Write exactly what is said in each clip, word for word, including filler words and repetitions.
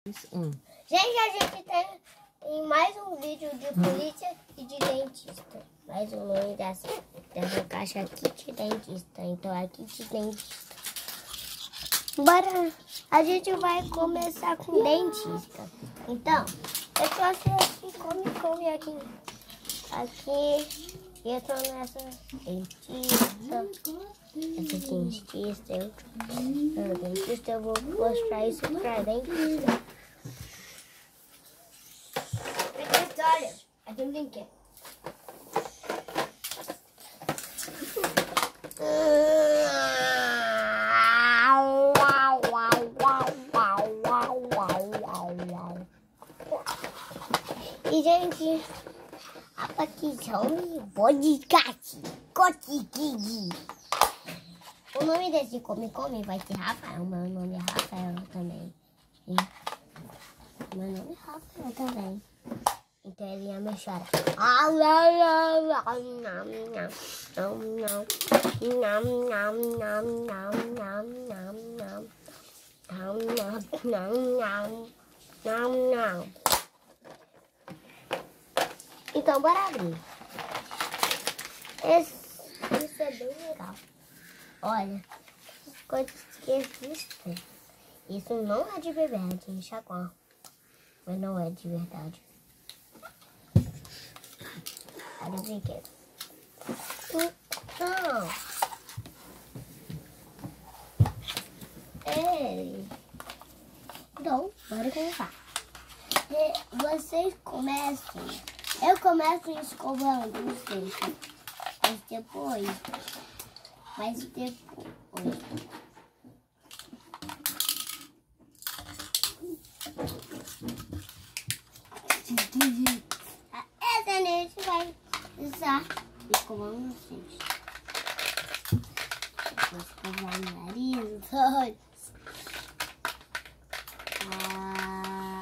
Um. Gente, a gente tem, tem mais um vídeo de polícia e de dentista. Mas o nome dessa, dessa caixa é Kit Dentista. Então é Kit Dentista. Bora! A gente vai começar com dentista. Então, eu trouxe aqui, come, come aqui. Aqui, eu tô nessa dentista. Essa dentista, eu trouxe. Dentista, eu vou mostrar isso pra dentista. Olha, aqui um brinquedo. E, gente, aqui são bodycat, cotiquidi. O nome desse come-come vai ser Rafael. Meu nome é Rafael também. E meu nome é Rafael também. Então ele ia me chorar. Então bora abrir. Esse, isso é bem legal. Olha, as coisas que existem. Isso não é de bebê, é de enxaguar. Mas não é de verdade. Olha o brinquedo. Então, ele. Então, bora começar. E vocês começam. Eu começo escovando os dentes. Mas depois. Mas depois. Essa gente vai usar escovando os dentes. Vou escovar o nariz, os olhos. Ah,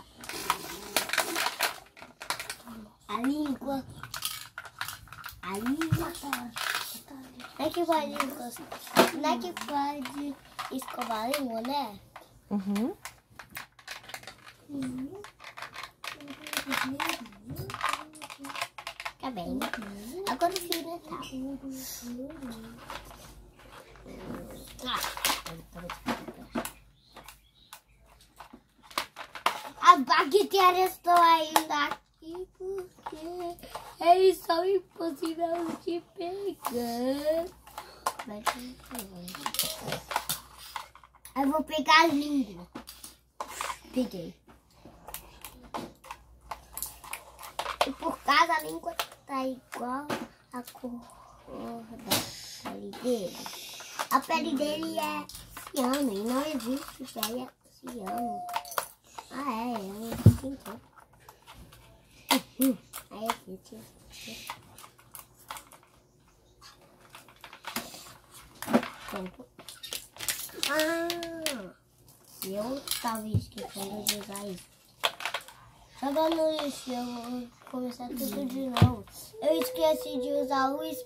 a língua. A língua. Não é que pode encostar. Não é que pode escovar a língua, né? Uhum. Uhum. Tá bem. Agora o fio dental. As bactérias estão ainda aqui porque eles são impossíveis de pegar. Eu vou pegar a língua. Peguei. E por causa a língua tá igual a cor da pele dele. A pele dele é ciano e não existe pele ciano. Ah, é, eu não entendi. Uhum. Aí existe. Pronto. Ah, eu tava esquecendo de usar isso. Joga no lixo, eu vou começar tudo de novo. Eu esqueci de usar o espelho.